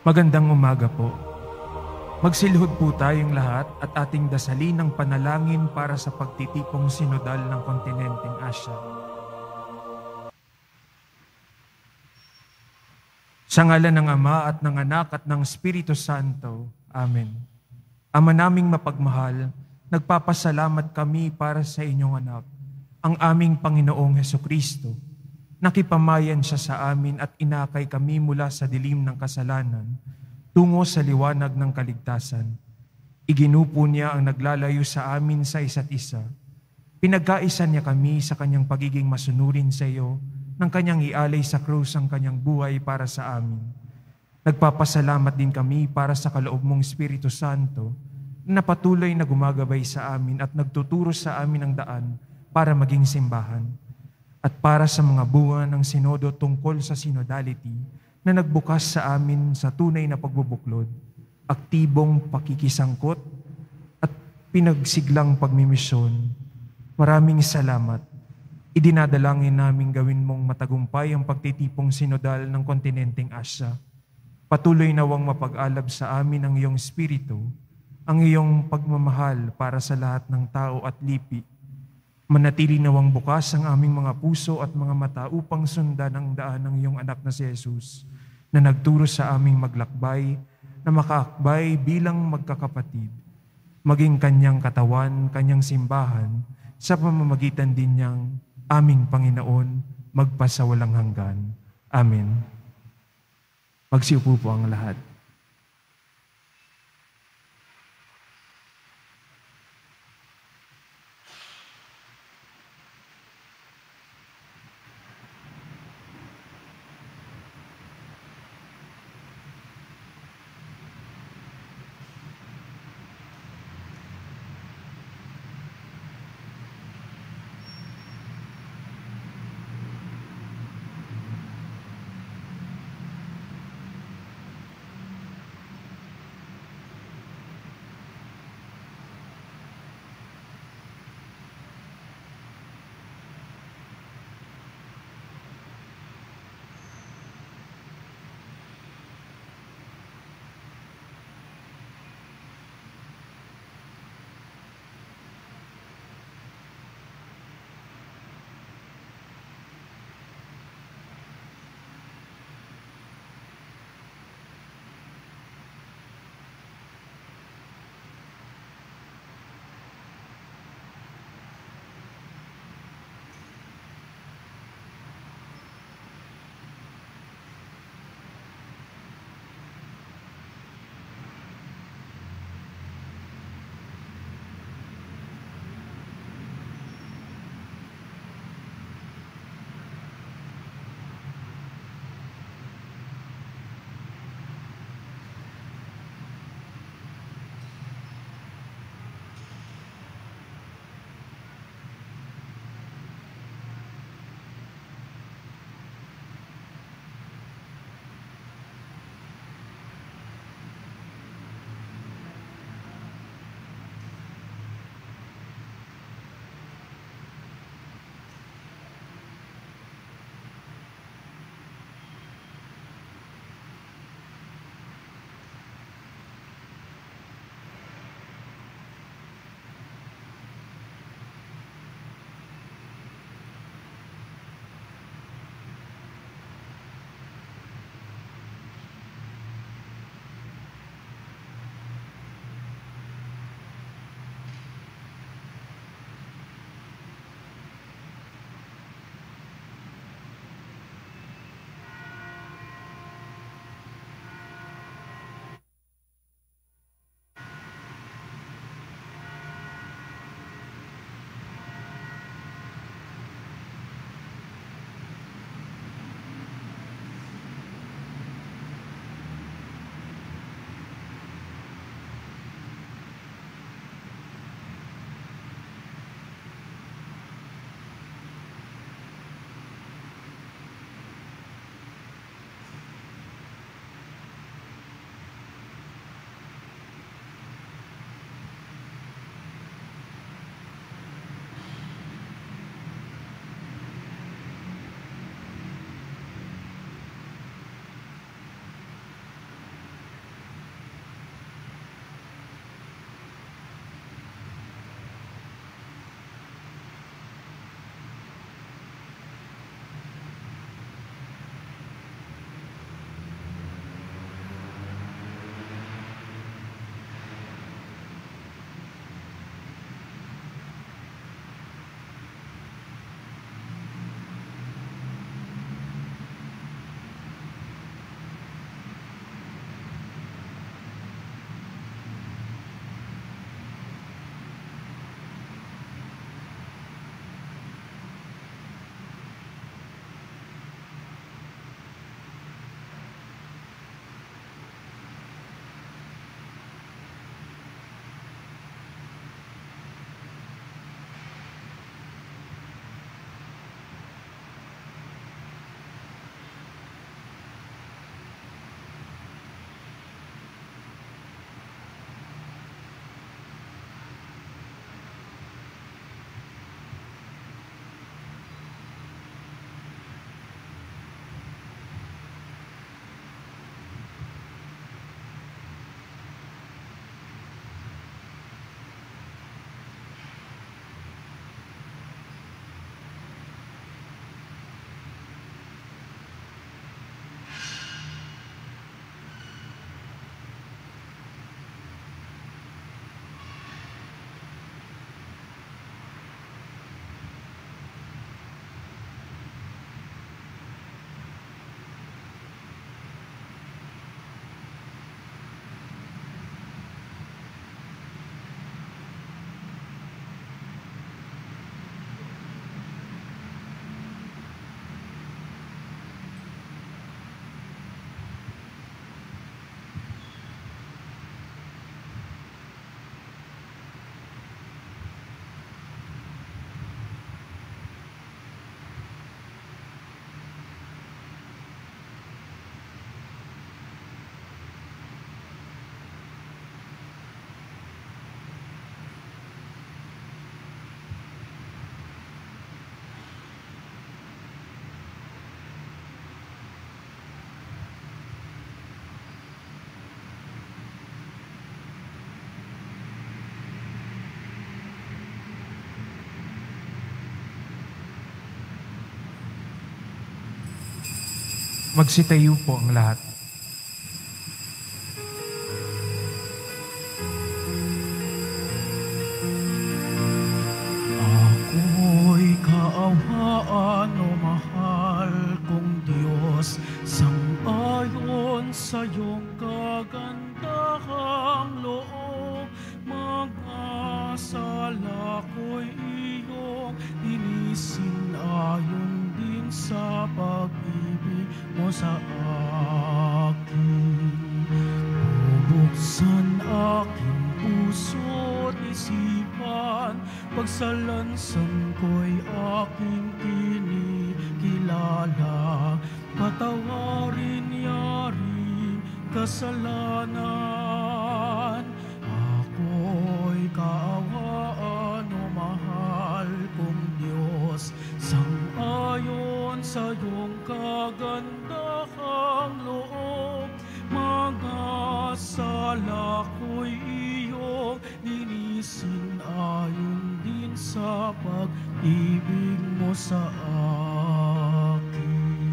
Magandang umaga po. Magsilhod po tayong lahat at ating dasalin ng panalangin para sa pagtitipong sinodal ng kontinenteng Asya. Sa ngalan ng Ama at ng Anak at ng Espiritu Santo. Amen. Ama naming mapagmahal, nagpapasalamat kami para sa inyong anak, ang aming Panginoong Hesukristo. Nakipamayan siya sa amin at inakay kami mula sa dilim ng kasalanan tungo sa liwanag ng kaligtasan. Iginupo niya ang naglalayo sa amin sa isa't isa. Pinagkaisa niya kami sa kanyang pagiging masunurin sa iyo, nang kanyang ialay sa krus ang kanyang buhay para sa amin. Nagpapasalamat din kami para sa kaloob mong Espiritu Santo na patuloy na gumagabay sa amin at nagtuturo sa amin ang daan para maging simbahan. At para sa mga bunga ng sinodo tungkol sa synodality na nagbukas sa amin sa tunay na pagbubuklod, aktibong pakikisangkot at pinagsiglang pagmimisyon. Maraming salamat. Idinadalangin namin gawin mong matagumpay ang pagtitipong sinodal ng kontinenteng Asya. Patuloy nawang mapag-alab sa amin ang iyong Espiritu, ang iyong pagmamahal para sa lahat ng tao at lipi. Manatili nawang bukas ang aming mga puso at mga mata upang sundan ang daan ng iyong anak na si Jesus, na nagturo sa aming maglakbay, na makaakbay bilang magkakapatid, maging kanyang katawan, kanyang simbahan, sa pamamagitan din niyang aming Panginoon, magpasawalang hanggan. Amen. Magsiupo po ang lahat. Magsitayo po ang lahat. Ako'y kaawaan o mahal kong Diyos, sang-ayon sa iyong kagandahang loob. Mga sala ko'y iyong linisin, ayon din sa pag-ibig mo sa akin. Bubuksan aking puso't isipan, pagsalansan ko'y aking kinikilala. Patawarin yaring kasalanan, ako'y kaawaan o mahal kong Diyos, sang-ayon sa iyong kagandahang loob. Mga sala ko'y iyong linisin, ayon din sa pag-ibig mo sa akin.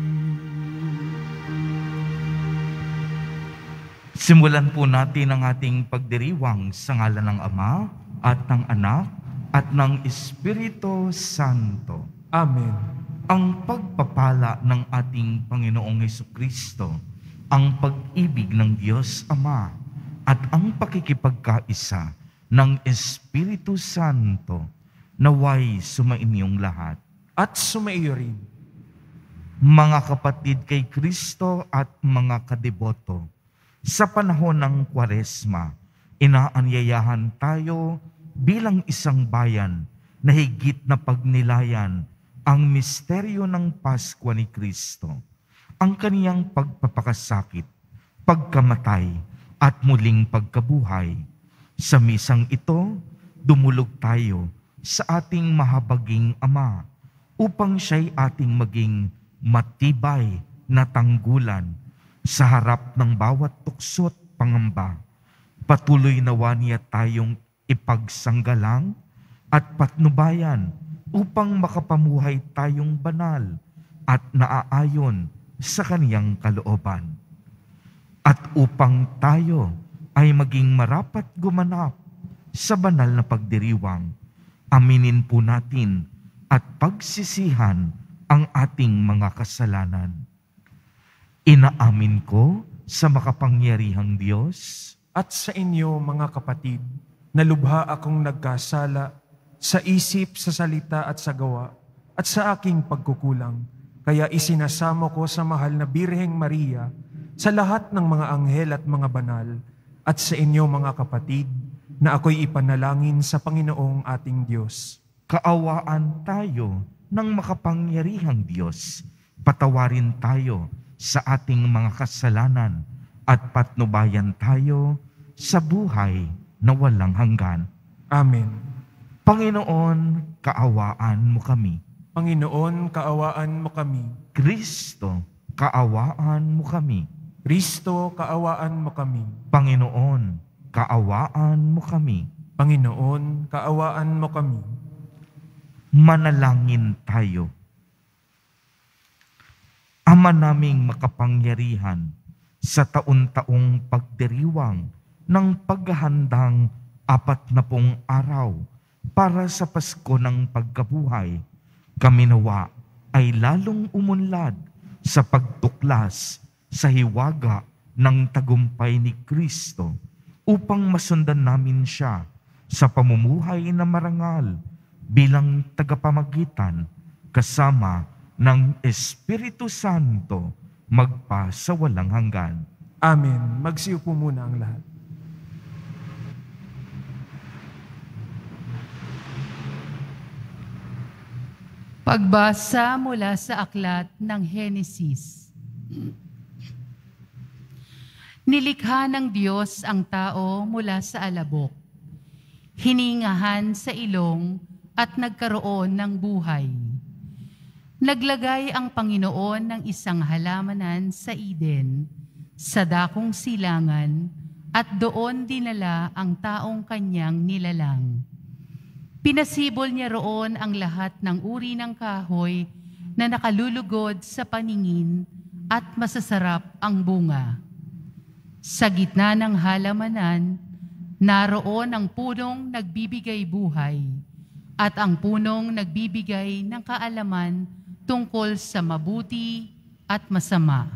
Simulan po natin ang ating pagdiriwang sa ngalan ng Ama at ng Anak at ng Espiritu Santo. Amen. Ang pagpapala ng ating Panginoong Hesukristo, ang pag-ibig ng Diyos Ama at ang pakikipagkaisa ng Espiritu Santo naway sumainyong lahat. At sumaiyo rin. Mga kapatid kay Kristo at mga kadeboto, sa panahon ng Kwaresma, inaanyayahan tayo bilang isang bayan na higit na pagnilayan ang misteryo ng Paskwa ni Kristo, ang kaniyang pagpapakasakit, pagkamatay, at muling pagkabuhay. Sa misang ito, dumulog tayo sa ating mahabaging Ama upang siya'y ating maging matibay na tanggulan sa harap ng bawat tukso't pangamba. Patuloy nawa niya tayong ipagsanggalang at patnubayan upang makapamuhay tayong banal at naaayon sa kaniyang kalooban. At upang tayo ay maging marapat gumanap sa banal na pagdiriwang, aminin po natin at pagsisihan ang ating mga kasalanan. Inaamin ko sa makapangyarihang Diyos At sa inyo, mga kapatid, na lubha akong nagkasala sa isip, sa salita at sa gawa, at sa aking pagkukulang. Kaya isinasamo ko sa mahal na Birheng Maria, sa lahat ng mga anghel at mga banal, at sa inyo, mga kapatid, na ako'y ipanalangin sa Panginoong ating Diyos. Kaawaan tayo ng makapangyarihang Diyos. Patawarin tayo sa ating mga kasalanan at patnubayan tayo sa buhay na walang hanggan. Amen. Panginoon, kaawaan mo kami. Panginoon, kaawaan mo kami. Kristo, kaawaan mo kami. Kristo, kaawaan mo kami. Panginoon, kaawaan mo kami. Panginoon, kaawaan mo kami. Manalangin tayo. Ama naming makapangyarihan, sa taon-taong pagdiriwang ng paghahandang 40 araw para sa Pasko ng pagkabuhay, kami nawa ay lalong umunlad sa pagtuklas sa hiwaga ng tagumpay ni Kristo upang masundan namin siya sa pamumuhay na marangal bilang tagapamagitan kasama ng Espiritu Santo magpa sa walang hanggan. Amen. Magsiupo muna ang lahat. Pagbasa mula sa aklat ng Henesis. Nilikha ng Diyos ang tao mula sa alabok. Hiningahan sa ilong at nagkaroon ng buhay. Naglagay ang Panginoon ng isang halamanan sa Eden, sa dakong silangan, at doon dinala ang taong kanyang nilalang. Pinasibol niya roon ang lahat ng uri ng kahoy na nakalulugod sa paningin at masasarap ang bunga. Sa gitna ng halamanan, naroon ang punong nagbibigay buhay at ang punong nagbibigay ng kaalaman tungkol sa mabuti at masama.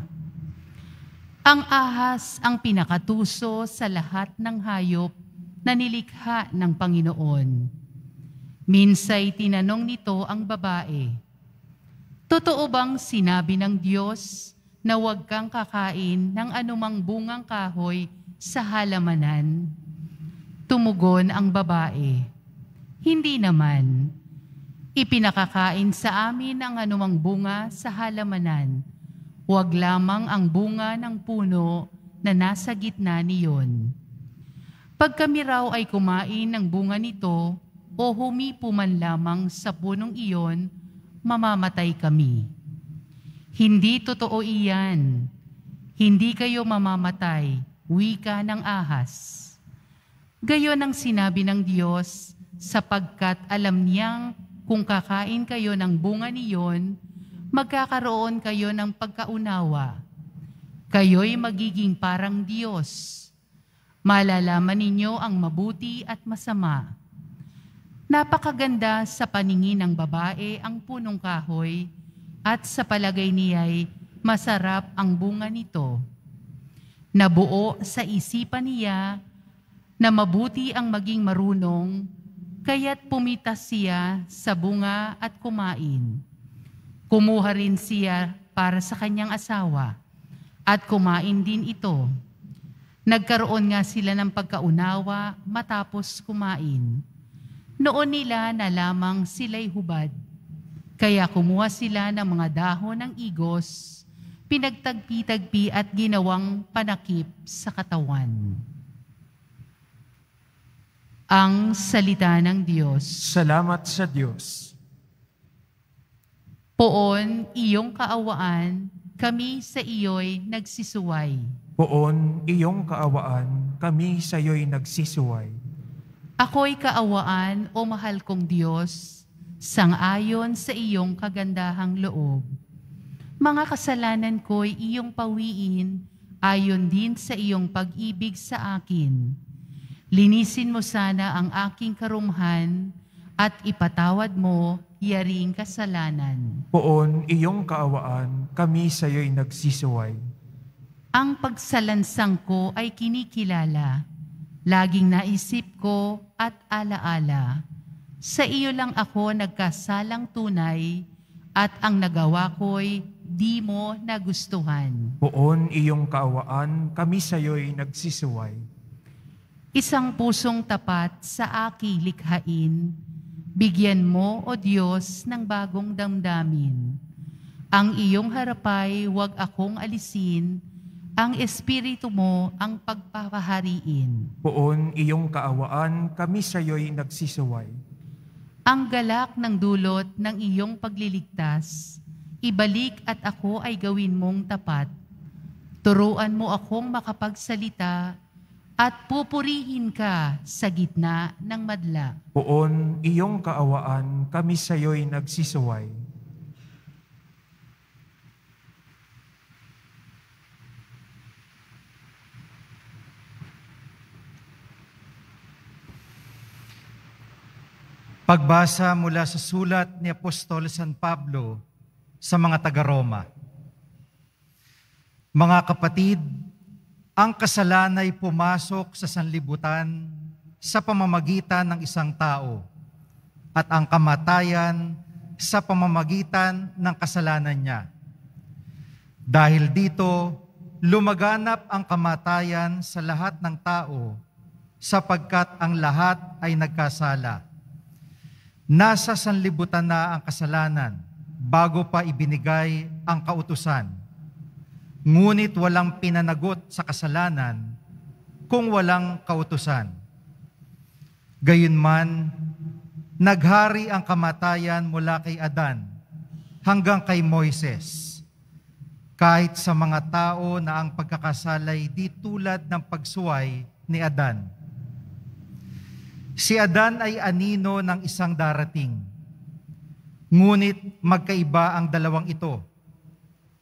Ang ahas ang pinakatuso sa lahat ng hayop na nilikha ng Panginoon. Minsay tinanong nito ang babae, "Totoo bang sinabi ng Diyos na huwag kang kakain ng anumang bungang kahoy sa halamanan?" Tumugon ang babae, "Hindi naman. Ipinakakain sa amin ang anumang bunga sa halamanan. Huwag lamang ang bunga ng puno na nasa gitna niyon. Pag kami raw ay kumain ng bunga nito o humipo man lamang sa punong iyon, mamamatay kami." "Hindi totoo iyan. Hindi kayo mamamatay," wika ng ahas. Gayon ang sinabi ng Diyos, sapagkat alam niyang kung kakain kayo ng bunga niyon, magkakaroon kayo ng pagkaunawa. Kayo'y magiging parang Diyos. Malalaman ninyo ang mabuti at masama. Napakaganda sa paningin ng babae ang punong kahoy, at sa palagay niya'y masarap ang bunga nito. Nabuo sa isipan niya na mabuti ang maging marunong, kaya't pumitas siya sa bunga at kumain. Kumuha rin siya para sa kanyang asawa, at kumain din ito. Nagkaroon nga sila ng pagkaunawa matapos kumain. Noon nila na lamang sila'y hubad, kaya kumuha sila ng mga dahon ng igos, pinagtagpi-tagpi at ginawang panakip sa katawan. Ang salita ng Diyos. Salamat sa Diyos. Poon iyong kaawaan, kami sa iyo'y nagsisuway. Poon iyong kaawaan, kami sa iyo'y nagsisuway. Ako'y kaawaan, o mahal kong Diyos, sang-ayon sa iyong kagandahang loob. Mga kasalanan ko'y iyong pawiin, ayon din sa iyong pag-ibig sa akin. Linisin mo sana ang aking karumhan, at ipatawad mo yaring kasalanan. Poon iyong kaawaan, kami sa iyo'y nagsisuway. Ang pagsalansang ko ay kinikilala, laging naisip ko at alaala. Sa iyo lang ako nagkasalang tunay, at ang nagawa ko'y di mo nagustuhan. Poon iyong kaawaan, kami sa iyo'y nagsisuway. Isang pusong tapat sa aki likhain, bigyan mo, O Diyos, ng bagong damdamin. Ang iyong harapay huwag akong alisin, ang espiritu mo ang pagpapahariin. Poon iyong kaawaan, kami sa iyo'y nagsisuway. Ang galak ng dulot ng iyong pagliligtas, ibalik at ako ay gawin mong tapat. Turuan mo akong makapagsalita, at pupurihin ka sa gitna ng madla. Poon iyong kaawaan, kami sa iyo'y nagsisuway. Pagbasa mula sa sulat ni Apostol San Pablo sa mga taga-Roma. Mga kapatid, ang kasalanay pumasok sa sanlibutan sa pamamagitan ng isang tao, at ang kamatayan sa pamamagitan ng kasalanan niya. Dahil dito, lumaganap ang kamatayan sa lahat ng tao, sapagkat ang lahat ay nagkasala. Nasa sanlibutan na ang kasalanan bago pa ibinigay ang kautusan. Ngunit walang pinanagot sa kasalanan kung walang kautusan. Gayunman, naghari ang kamatayan mula kay Adan hanggang kay Moises, kahit sa mga tao na ang pagkakasalay di tulad ng pagsuway ni Adan. Si Adan ay anino ng isang darating, ngunit magkaiba ang dalawang ito.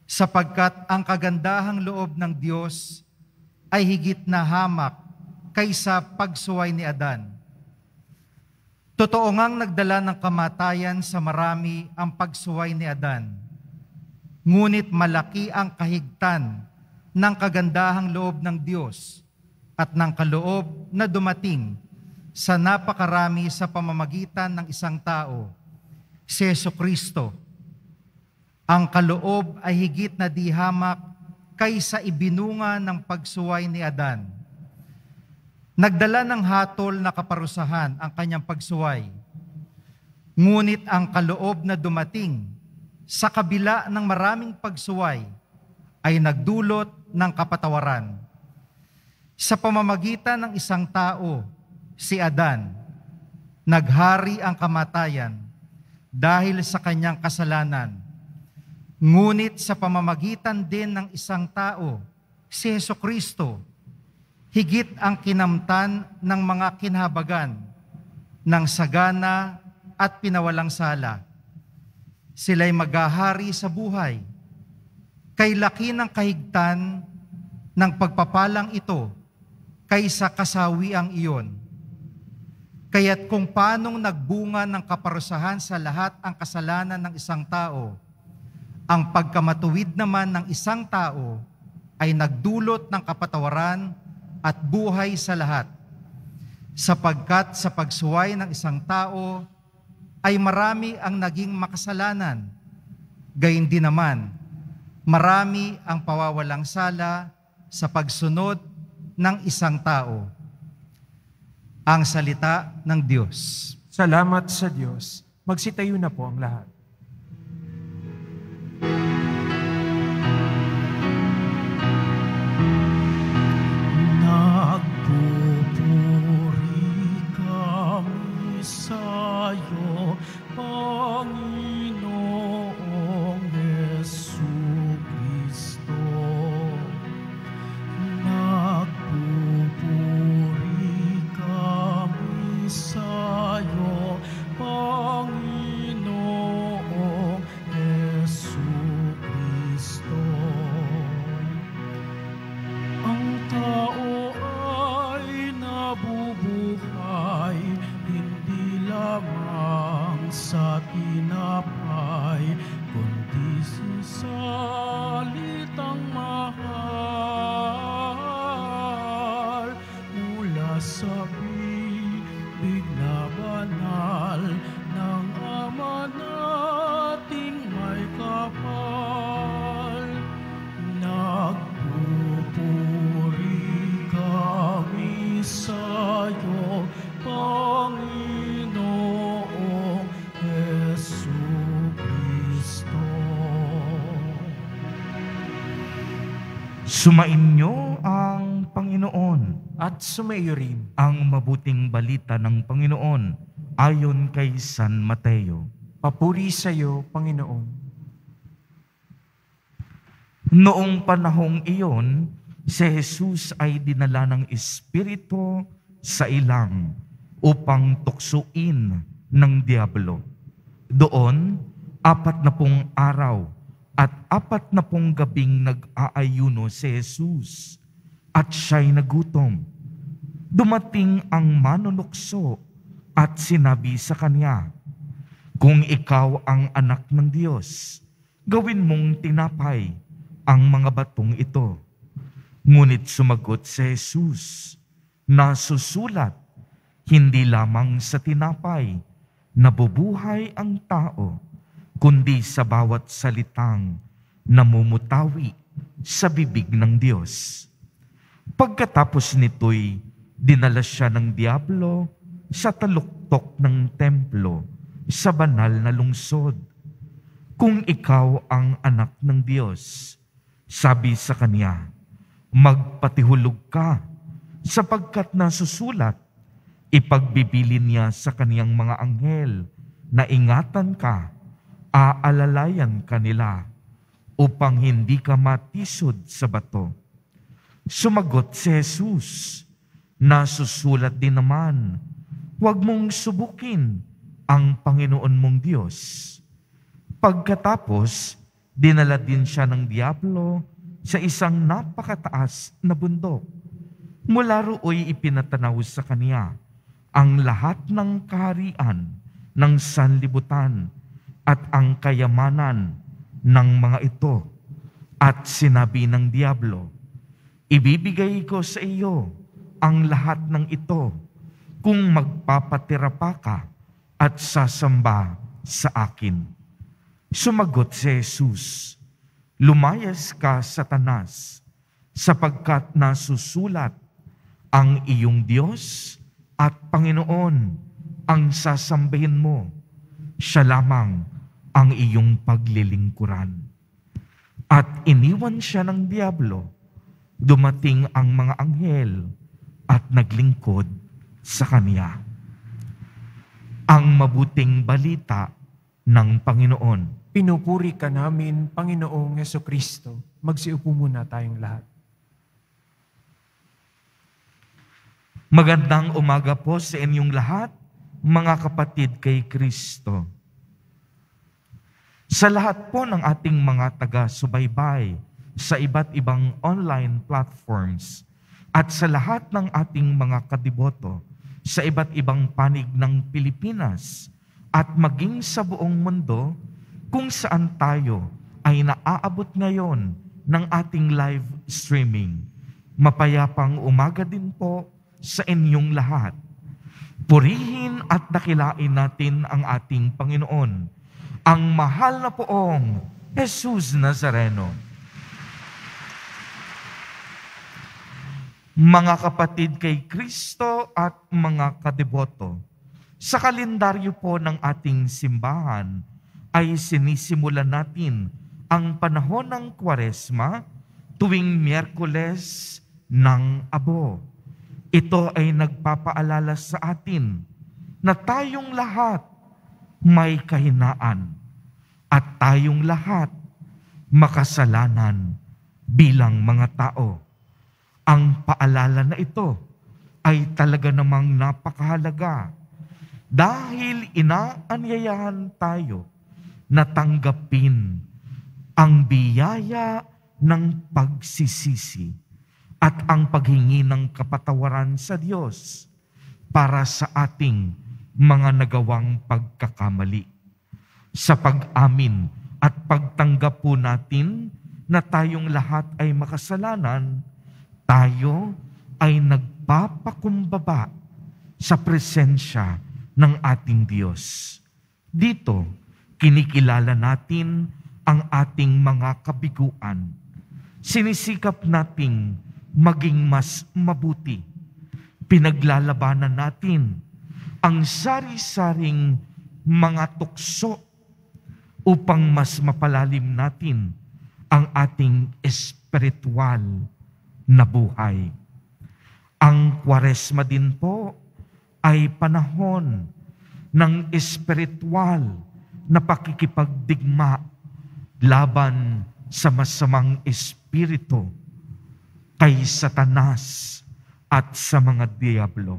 sapagkat ang kagandahang loob ng Diyos ay higit na hamak kaysa pagsuway ni Adan. Totoo ngang nagdala ng kamatayan sa marami ang pagsuway ni Adan, ngunit malaki ang kahigtan ng kagandahang loob ng Diyos at ng kaloob na dumating sa napakarami sa pamamagitan ng isang tao, si Jesucristo. Ang kaloob ay higit na di hamak kaysa ibinunga ng pagsuway ni Adan. Nagdala ng hatol na kaparusahan ang kanyang pagsuway, ngunit ang kaloob na dumating sa kabila ng maraming pagsuway ay nagdulot ng kapatawaran. Sa pamamagitan ng isang tao, si Adan, naghari ang kamatayan dahil sa kanyang kasalanan. Ngunit sa pamamagitan din ng isang tao, si Jesucristo, higit ang kinamtan ng mga kinahabagan ng sagana at pinawalang sala. Sila'y maghahari sa buhay. Kay laki ng kahigtan ng pagpapalang ito kaysa kasawiang iyon. Kaya't kung paanong nagbunga ng kaparusahan sa lahat ang kasalanan ng isang tao, ang pagkamatuwid naman ng isang tao ay nagdulot ng kapatawaran at buhay sa lahat. Sapagkat sa pagsuway ng isang tao ay marami ang naging makasalanan, gayon din naman marami ang pawawalang sala sa pagsunod ng isang tao. Ang salita ng Diyos. Salamat sa Diyos. Magsitayo na po ang lahat. Nagpupuri kami sa'yo, Panginoong Jesucristo. Nagpupuri kami sa'yo, Panginoong Jesucristo. Ang tao ay nabubuhay, hindi lamang sa tinapay, kundi sa salitang mahal mula sa bibig na banal ng Ama nating may kapal. Nagpupuri kami sa'yo, Panginoong Jesucristo. Sumainyo ang Panginoon. At sumaiyo rin. Ang mabuting balita ng Panginoon ayon kay San Mateo. Papuri sa iyo, Panginoon. Noong panahong iyon, si Jesus ay dinala ng Espiritu sa ilang upang tuksuin ng Diablo. Doon, 40 araw at 40 gabing nag-aayuno si Jesus at siya'y nagutom. Dumating ang manunukso at sinabi sa kanya, "Kung ikaw ang anak ng Diyos, gawin mong tinapay ang mga batong ito." Ngunit sumagot si Jesus, "Nasusulat, hindi lamang sa tinapay nabubuhay ang tao, kundi sa bawat salitang namumutawi sa bibig ng Diyos." Pagkatapos nito'y dinala siya ng Diablo sa taluktok ng templo sa banal na lungsod. "Kung ikaw ang anak ng Diyos," sabi sa kanya, "magpatihulog ka, sapagkat nasusulat, ipagbibilin niya sa kaniyang mga anghel na ingatan ka, aalalayan ka nila, upang hindi ka matisod sa bato." Sumagot si Jesus, "Nasusulat din naman, huwag mong subukin ang Panginoon mong Diyos." Pagkatapos, Dinala din siya ng diablo sa isang napakataas na bundok. Mula rooy ipinatanaw sa kaniya ang lahat ng kaharian ng sanlibutan at ang kayamanan ng mga ito. At sinabi ng diablo, ibibigay ko sa iyo ang lahat ng ito kung magpapatira pa ka at sasamba sa akin. Sumagot si Jesus, lumayas ka, Satanas, sapagkat nasusulat, ang iyong Diyos at Panginoon ang sasambahin mo. Siya lamang ang iyong paglilingkuran. At iniwan siya ng diablo. Dumating ang mga anghel at naglingkod sa kaniya. Ang mabuting balita ng Panginoon. Pinupuri ka namin, Panginoong Jesucristo. Magsiupo muna tayong lahat. Magandang umaga po sa inyong lahat, mga kapatid kay Kristo. Sa lahat po ng ating mga taga-subaybay sa iba't ibang online platforms at sa lahat ng ating mga kadiboto sa iba't ibang panig ng Pilipinas at maging sa buong mundo kung saan tayo ay naaabot ngayon ng ating live streaming. Mapayapang umaga din po sa inyong lahat. Purihin at dakilain natin ang ating Panginoon, ang mahal na poong Jesus Nazareno. Mga kapatid kay Kristo at mga kadeboto, sa kalendaryo po ng ating simbahan ay sinisimulan natin ang panahon ng Kwaresma tuwing Miyerkules ng Abo. Ito ay nagpapaalala sa atin na tayong lahat may kahinaan at tayong lahat makasalanan bilang mga tao. Ang paalala na ito ay talaga namang napakahalaga dahil inaanyayahan tayo na tanggapin ang biyaya ng pagsisisi at ang paghingi ng kapatawaran sa Diyos para sa ating mga nagawang pagkakamali. Sa pag-amin at pagtanggap po natin na tayong lahat ay makasalanan, tayo ay nagpapakumbaba sa presensya ng ating Diyos. Dito, kinikilala natin ang ating mga kabiguan. Sinisikap nating maging mas mabuti. Pinaglalabanan natin ang sari-saring mga tukso upang mas mapalalim natin ang ating espiritual na buhay. Ang Kwaresma din po ay panahon ng espiritual na pakikipagdigma laban sa masamang espiritu kay Satanas at sa mga diablo.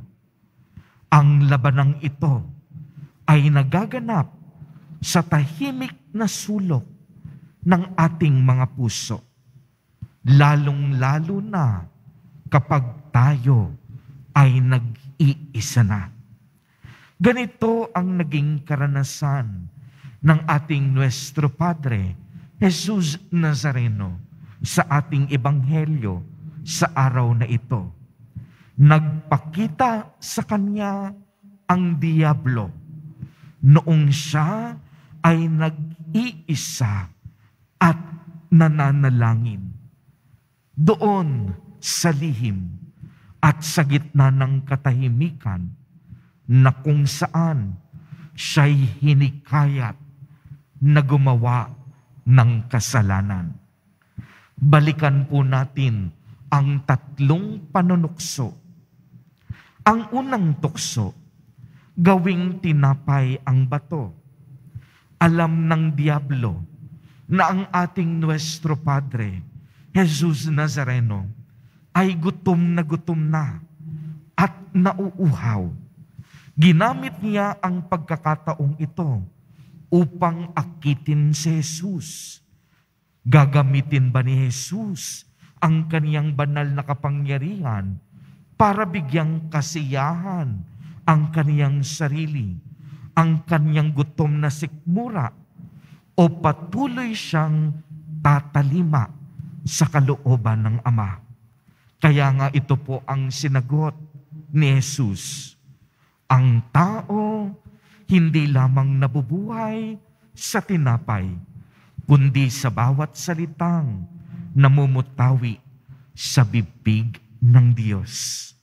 Ang labanang ito ay nagaganap sa tahimik na sulok ng ating mga puso, lalong-lalo na kapag tayo ay nag-iisa na. Ganito ang naging karanasan ng ating Nuestro Padre, Jesus Nazareno, sa ating ebanghelyo sa araw na ito. Nagpakita sa kanya ang diablo noong siya ay nag-iisa at nananalangin. Doon sa lihim at sa gitna ng katahimikan na kung saan siya'y hinikayat na gumawa ng kasalanan. Balikan po natin ang 3 panunukso. Ang unang tukso, gawing tinapay ang bato. Alam ng diablo na ang ating Nuestro Padre, Jesus Nazareno, ay gutom na at nauuhaw. Ginamit niya ang pagkakataong ito upang akitin si Jesus. Gagamitin ba ni Jesus ang kaniyang banal na kapangyarihan para bigyang kasiyahan ang kaniyang sarili, ang kaniyang gutom na sikmura, o patuloy siyang tatalima sa kalooban ng Ama? Kaya nga ito po ang sinagot ni Jesus. Ang tao hindi lamang nabubuhay sa tinapay, kundi sa bawat salitang namumutawi sa bibig ng Diyos.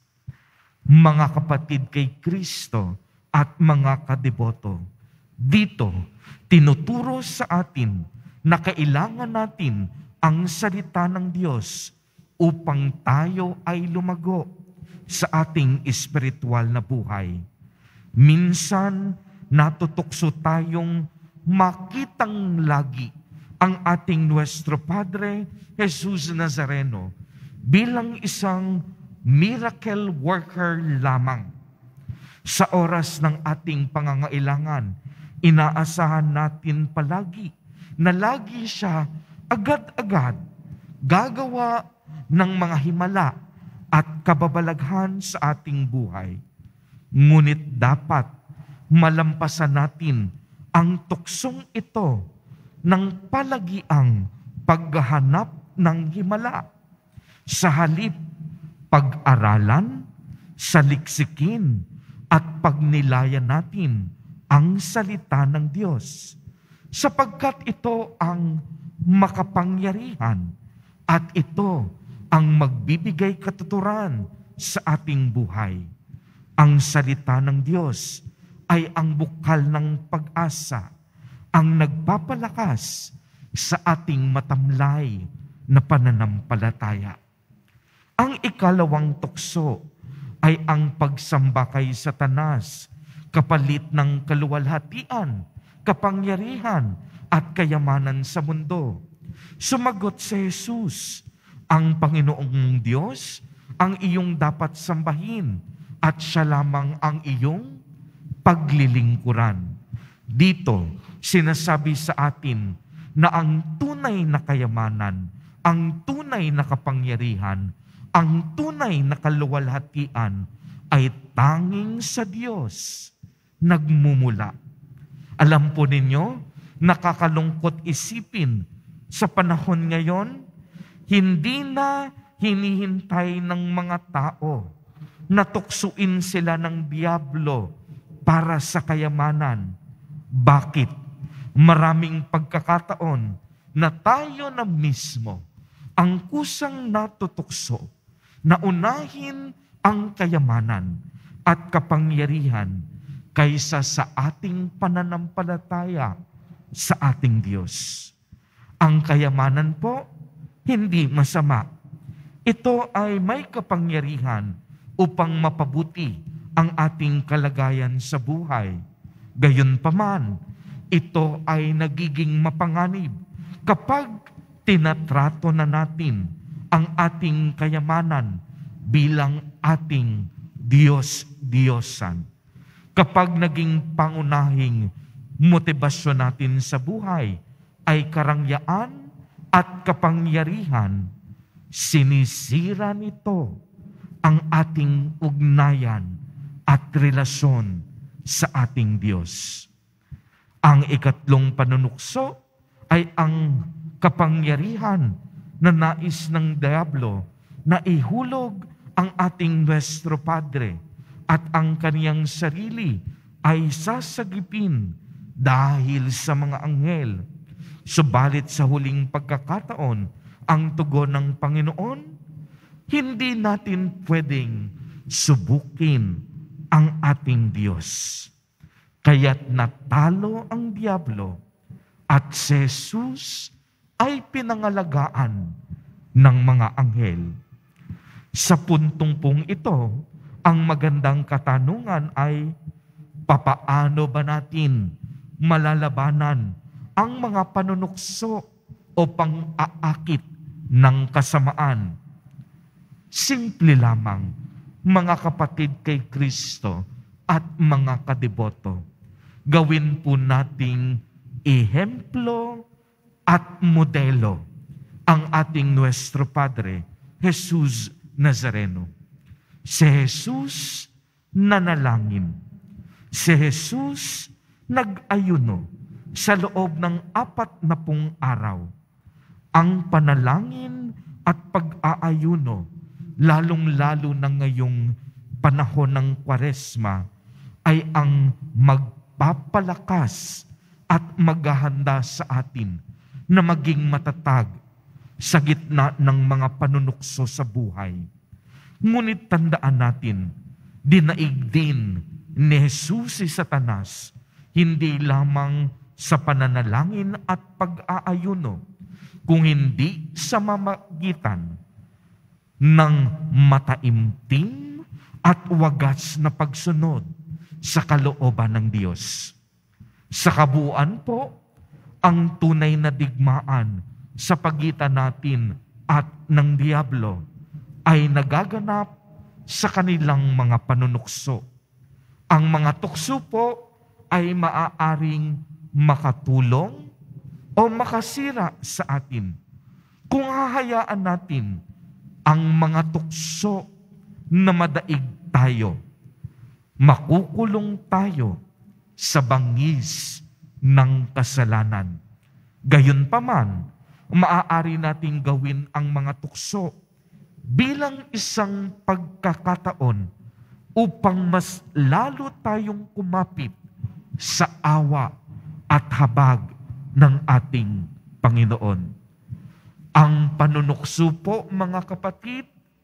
Mga kapatid kay Kristo at mga kadeboto, dito tinuturo sa atin na kailangan natin ang salita ng Diyos upang tayo ay lumago sa ating espiritual na buhay. Minsan, natutukso tayong makitang lagi ang ating Nuestro Padre Jesus Nazareno bilang isang miracle worker lamang. Sa oras ng ating pangangailangan, inaasahan natin palagi na lagi siya agad-agad gagawa ng mga himala at kababalaghan sa ating buhay. Ngunit dapat malampasan natin ang tuksong ito ng palagiang paghahanap ng himala. Sa halip, pag-aralan, saliksikin, at pagnilayan natin ang salita ng Diyos, sapagkat ito ang makapangyarihan at ito ang magbibigay katuturan sa ating buhay. Ang salita ng Diyos ay ang bukal ng pag-asa, ang nagpapalakas sa ating matamlay na pananampalataya. Ang ikalawang tukso ay ang pagsamba kay Satanas, kapalit ng kaluwalhatian, kapangyarihan at kayamanan sa mundo. Sumagot si Jesus, ang Panginoong Diyos ang iyong dapat sambahin at siya lamang ang iyong paglilingkuran. Dito, sinasabi sa atin na ang tunay na kayamanan, ang tunay na kapangyarihan, ang tunay na kaluwalhatian ay tanging sa Diyos nagmumula. Alam po ninyo, nakakalungkot isipin sa panahon ngayon, hindi na hinihintay ng mga tao na tuksuin sila ng diablo para sa kayamanan. Bakit? Maraming pagkakataon na tayo na mismo ang kusang natutukso na unahin ang kayamanan at kapangyarihan kaysa sa ating pananampalataya sa ating Diyos. Ang kayamanan po, hindi masama. Ito ay may kapangyarihan upang mapabuti ang ating kalagayan sa buhay. Gayunpaman, ito ay nagiging mapanganib kapag tinatrato na natin ang ating kayamanan bilang ating Diyos-Diyosan. Kapag naging pangunahing motibasyon natin sa buhay ay karangyaan at kapangyarihan, sinisira nito ang ating ugnayan at relasyon sa ating Diyos. Ang ikatlong panunukso ay ang kapangyarihan na nais ng diablo na ihulog ang ating Nuestro Padre at ang kaniyang sarili ay sasagipin dahil sa mga anghel. Subalit sa huling pagkakataon, ang tugon ng Panginoon, hindi natin pwedeng subukin ang ating Diyos. Kaya't natalo ang diablo at si Jesus ay pinangalagaan ng mga anghel. Sa puntong pong ito, ang magandang katanungan ay, papaano ba natin malalabanan ang mga panunukso o pang-aakit ng kasamaan? Simple lamang, mga kapatid kay Kristo at mga kadeboto, gawin po nating ehemplo at modelo ang ating Nuestro Padre, Jesus Nazareno. Si Jesus nanalangin. Si Jesus nag-ayuno sa loob ng 40 araw. Ang panalangin at pag-aayuno, lalong-lalo na ngayong panahon ng Kwaresma, ay ang magpapalakas at maghahanda sa atin na maging matatag sa gitna ng mga panunukso sa buhay. Ngunit tandaan natin, dinaig din ni Jesus si Satanas, hindi lamang sa pananalangin at pag-aayuno, kung hindi sa mamagitan ng mataimtim at wagas na pagsunod sa kalooban ng Diyos. Sa kabuuan po, ang tunay na digmaan sa pagitan natin at ng Diablo ay nagaganap sa kanilang mga panunukso. Ang mga tukso po ay maaaring makatulong o makasira sa atin kung hahayaan natin ang mga tukso na madaig tayo. Makukulong tayo sa bangis ng kasalanan. Gayunpaman, maaari nating gawin ang mga tukso bilang isang pagkakataon upang mas lalo tayong kumapit sa awa at habag ng ating Panginoon. Ang panunukso po, mga kapatid,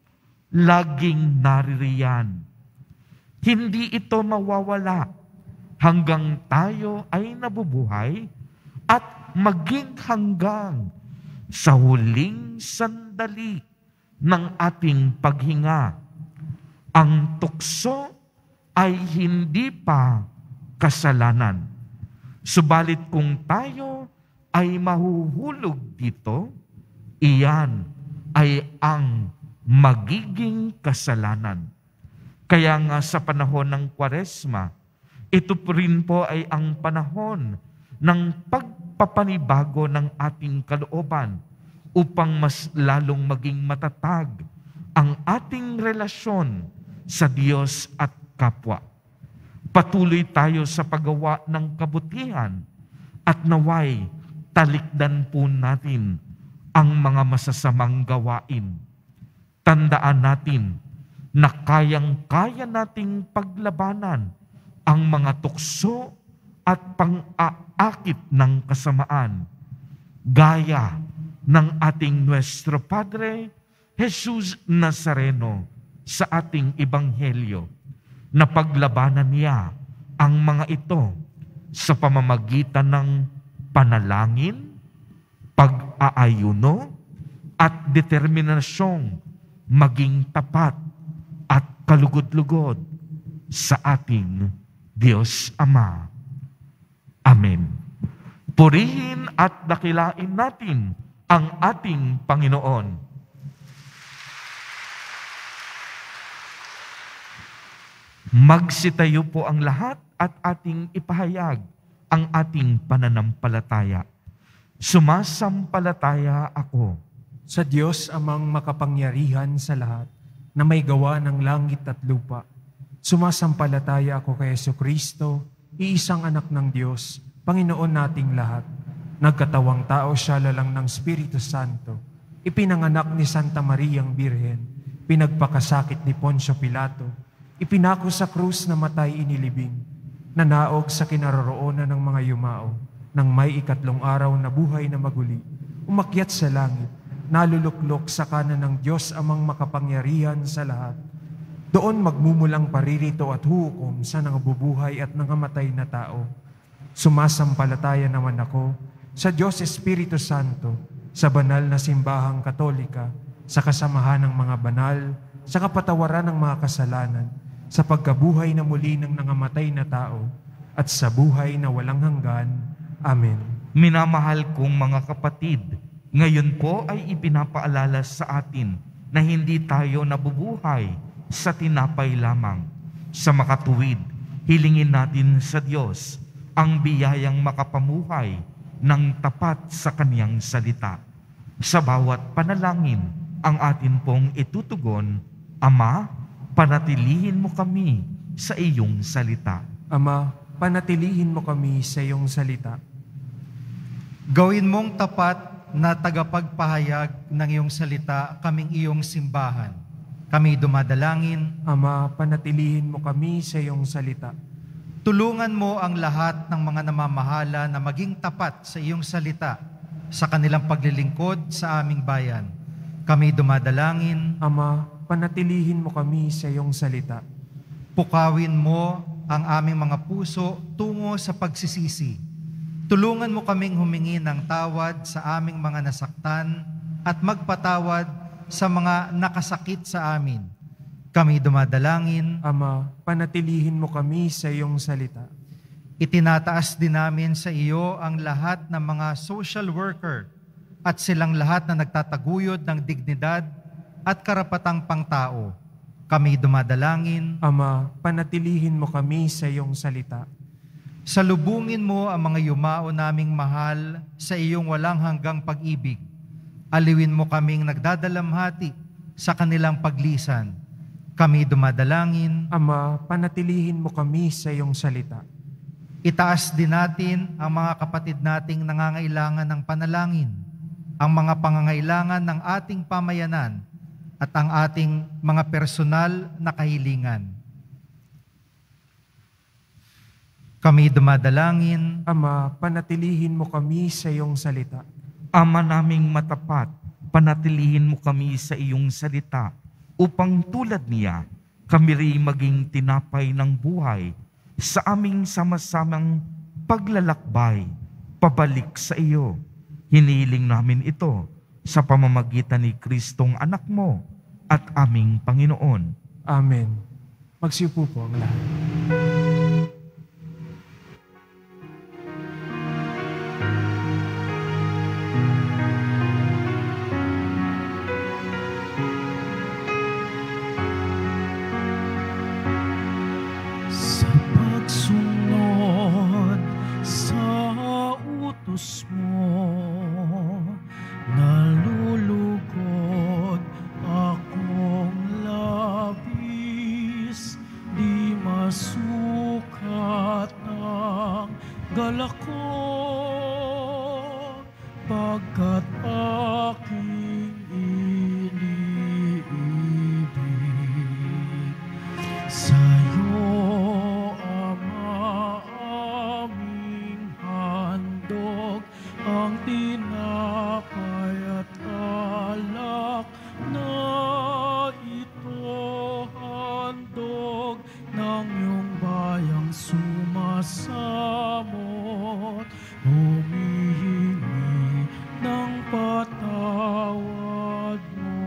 laging naririyan. Hindi ito mawawala hanggang tayo ay nabubuhay at maging hanggang sa huling sandali ng ating paghinga. Ang tukso ay hindi pa kasalanan. Subalit kung tayo ay mahuhulog dito, iyan ay ang magiging kasalanan. Kaya nga sa panahon ng Kwaresma, ito rin po ay ang panahon ng pagpapanibago ng ating kalooban upang mas lalong maging matatag ang ating relasyon sa Diyos at kapwa. Patuloy tayo sa paggawa ng kabutihan at naway talikdan po natin ang mga masasamang gawain. Tandaan natin na kayang-kaya nating paglabanan ang mga tukso at pang-aakit ng kasamaan, gaya ng ating Nuestro Padre, Jesus Nazareno, sa ating Ebanghelyo, na paglabanan niya ang mga ito sa pamamagitan ng panalangin, pag-aayuno, at determinasyong maging tapat at kalugod-lugod sa ating Diyos Ama. Amen. Purihin at dakilain natin ang ating Panginoon. Magsitayo po ang lahat at ating ipahayag ang ating pananampalataya. Sumasampalataya ako sa Diyos amang makapangyarihan sa lahat, na may gawa ng langit at lupa. Sumasampalataya ako kay Jesucristo, iisang anak ng Diyos, Panginoon nating lahat. Nagkatawang tao siya lalang ng Espiritu Santo. Ipinanganak ni Santa Mariang Birhen, pinagpakasakit ni Poncio Pilato, ipinako sa krus na matay inilibing, nanaog sa kinaroroonan ng mga yumao, nang may 3 araw na buhay na maguli, umakyat sa langit, naluluklok sa kanan ng Diyos amang makapangyarihan sa lahat. Doon magmumulang paririto at hukom sa nangabubuhay at nangamatay na tao. Sumasampalataya naman ako sa Diyos Espiritu Santo, sa banal na simbahang katolika, sa kasamahan ng mga banal, sa kapatawaran ng mga kasalanan, sa pagkabuhay na muli ng nangamatay na tao, at sa buhay na walang hanggan. Amen. Minamahal kong mga kapatid, ngayon po ay ipinapaalala sa atin na hindi tayo nabubuhay sa tinapay lamang. Sa makatuwid, hilingin natin sa Diyos ang biyayang makapamuhay ng tapat sa Kaniyang salita. Sa bawat panalangin ang atin pong itutugon, Ama, panatilihin mo kami sa iyong salita. Ama, panatilihin mo kami sa iyong salita. Gawin mong tapat na tagapagpahayag ng iyong salita kaming iyong simbahan. Kami dumadalangin. Ama, panatilihin mo kami sa iyong salita. Tulungan mo ang lahat ng mga namamahala na maging tapat sa iyong salita sa kanilang paglilingkod sa aming bayan. Kami dumadalangin. Ama, panatilihin mo kami sa iyong salita. Pukawin mo ang aming mga puso tungo sa pagsisisi. Tulungan mo kaming humingi ng tawad sa aming mga nasaktan at magpatawad sa mga nakasakit sa amin. Kami dumadalangin. Ama, panatilihin mo kami sa iyong salita. Itinataas din namin sa iyo ang lahat ng mga social worker at silang lahat na nagtataguyod ng dignidad at karapatang pangtao. Kami dumadalangin. Ama, panatilihin mo kami sa iyong salita. Salubungin mo ang mga yumao naming mahal sa iyong walang hanggang pag-ibig. Aliwin mo kaming nagdadalamhati sa kanilang paglisan. Kami dumadalangin. Ama, panatilihin mo kami sa iyong salita. Itaas din natin ang mga kapatid nating nangangailangan ng panalangin, ang mga pangangailangan ng ating pamayanan, at ang ating mga personal na kahilingan. Kami dumadalangin. Ama, panatilihin mo kami sa iyong salita. Ama naming matapat, panatilihin mo kami sa iyong salita upang tulad niya, kami rin maging tinapay ng buhay sa aming sama-samang paglalakbay, pabalik sa iyo. Hiniling namin ito sa pamamagitan ni Kristong anak mo at aming Panginoon. Amen. Magsiupo po ang lahat. Sa pagsunod sa utos mo, nalulugod akong labis, di masukat ang galak ko, pagkat aking iniibig. Sa'yo, Ama, aming handog ang tinapay at alak na ito, handog ng iyong bayang sumasamot, humihingi ng patawad mo.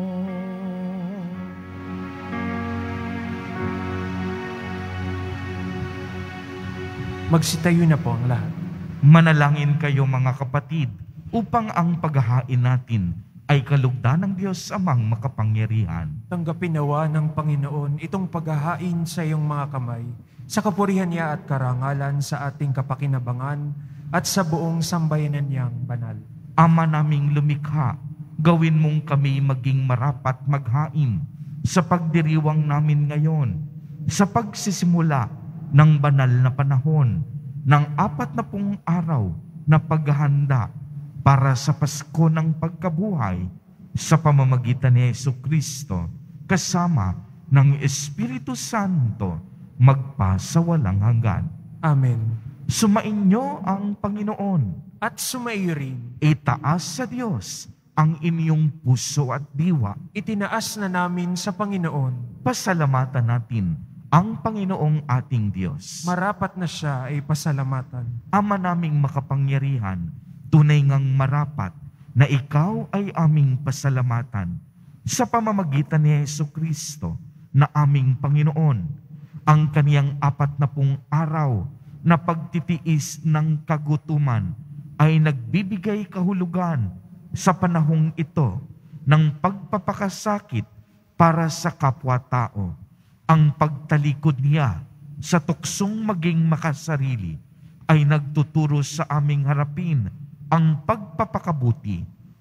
Magsitayo na po ang lahat. Manalangin kayo mga kapatid, upang ang paghahain natin ay kalugdan ng Diyos amang makapangyarihan. Tanggapin nawa ng Panginoon itong paghahain sa iyong mga kamay, sa kapurihan niya at karangalan sa ating kapakinabangan at sa buong sambayanan niyang banal. Ama naming lumikha, gawin mong kami maging marapat maghain sa pagdiriwang namin ngayon, sa pagsisimula ng banal na panahon ng 40 araw na paghahanda para sa Pasko ng pagkabuhay sa pamamagitan ni Jesucristo kasama ng Espiritu Santo magpasawalang hanggan. Amen. Sumainyo ang Panginoon. At sumaiyo rin, Itaas sa Diyos ang inyong puso at diwa. itinaas na namin sa Panginoon. Pasalamatan natin ang Panginoong ating Diyos. Marapat na siya ay pasalamatan. Ama naming makapangyarihan, tunay ngang marapat na ikaw ay aming pasalamatan sa pamamagitan ni Jesucristo na aming Panginoon. Ang kaniyang 40 araw na pagtitiis ng kagutuman ay nagbibigay kahulugan sa panahong ito ng pagpapakasakit para sa kapwa-tao. Ang pagtalikod niya sa tuksong maging makasarili ay nagtuturo sa aming harapin ang pagpapakabuti